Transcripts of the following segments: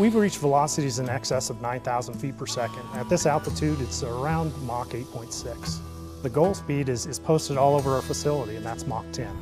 We've reached velocities in excess of 9,000 feet per second. At this altitude, it's around Mach 8.6. The goal speed is posted all over our facility, and that's Mach 10.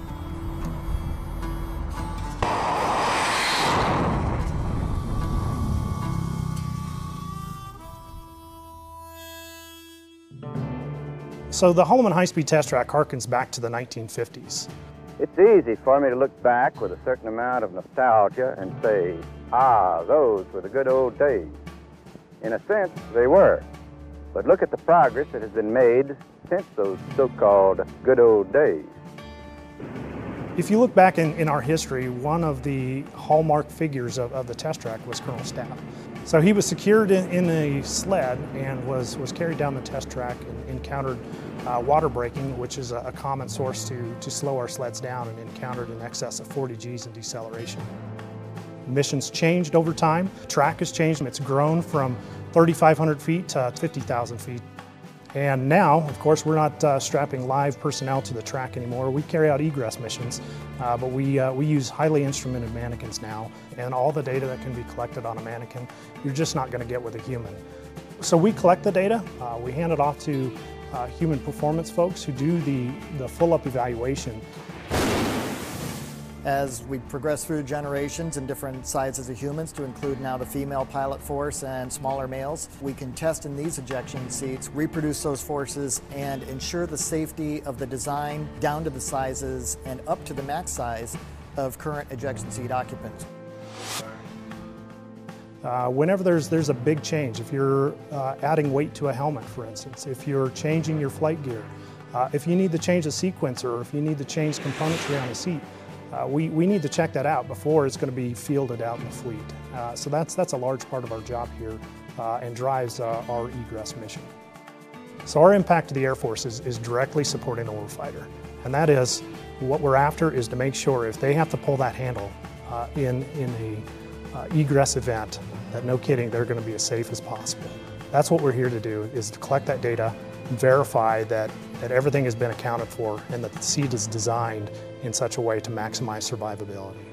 So the Holloman high-speed test track harkens back to the 1950s. It's easy for me to look back with a certain amount of nostalgia and say, ah, those were the good old days. In a sense, they were. But look at the progress that has been made since those so-called good old days. If you look back in our history, one of the hallmark figures of the test track was Colonel Stapp. So he was secured in a sled and was carried down the test track and encountered water braking, which is a common source to slow our sleds down, and encountered in excess of 40 Gs in deceleration. Missions changed over time. The track has changed. It's grown from 3,500 feet to 50,000 feet. And now, of course, we're not strapping live personnel to the track anymore. We carry out egress missions, but we use highly instrumented mannequins now, and all the data that can be collected on a mannequin, you're just not going to get with a human. So we collect the data, we hand it off to human performance folks who do the full-up evaluation. As we progress through generations and different sizes of humans to include now the female pilot force and smaller males, we can test in these ejection seats, reproduce those forces, and ensure the safety of the design down to the sizes and up to the max size of current ejection seat occupants. Whenever there's a big change, if you're adding weight to a helmet, for instance, if you're changing your flight gear, if you need to change a sequencer, or if you need to change componentry on a seat, we need to check that out before it's going to be fielded out in the fleet. So that's a large part of our job here and drives our egress mission. So our impact to the Air Force is directly supporting the warfighter. And that is, what we're after is to make sure if they have to pull that handle in a egress event, that no kidding, they're going to be as safe as possible. That's what we're here to do, is to collect that data, verify that everything has been accounted for and that the seat is designed in such a way to maximize survivability.